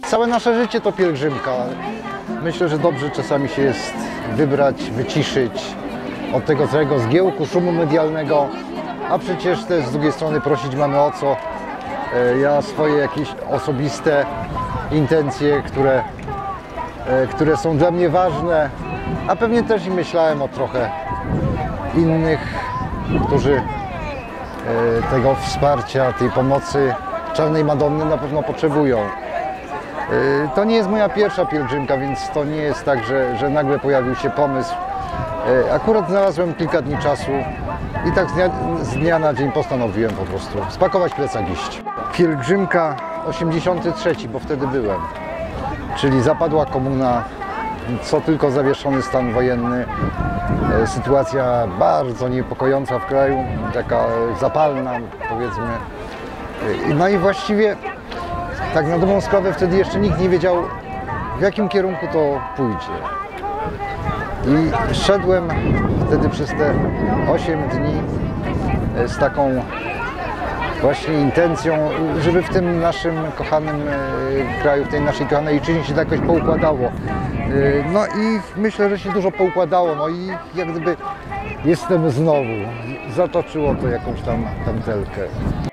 Całe nasze życie to pielgrzymka. Myślę, że dobrze czasami się jest wybrać, wyciszyć od tego całego zgiełku, szumu medialnego, a przecież też z drugiej strony prosić mamy o co. Ja swoje jakieś osobiste intencje, które są dla mnie ważne, a pewnie też i myślałem o trochę innych, którzy tego wsparcia, tej pomocy Czarnej Madonny na pewno potrzebują. To nie jest moja pierwsza pielgrzymka, więc to nie jest tak, że nagle pojawił się pomysł. Akurat znalazłem kilka dni czasu i tak z dnia na dzień postanowiłem po prostu spakować plecak, iść. Pielgrzymka 83, bo wtedy byłem, czyli zapadła komuna, co tylko zawieszony stan wojenny, sytuacja bardzo niepokojąca w kraju, taka zapalna, powiedzmy. No i właściwie tak na dobrą sprawę wtedy jeszcze nikt nie wiedział, w jakim kierunku to pójdzie. I szedłem wtedy przez te 8 dni z taką właśnie intencją, żeby w tym naszym kochanym kraju, w tej naszej kochanej ojczyźnie się to jakoś poukładało. No i myślę, że się dużo poukładało, no i jak gdyby jestem znowu. Zatoczyło to jakąś tam pętelkę.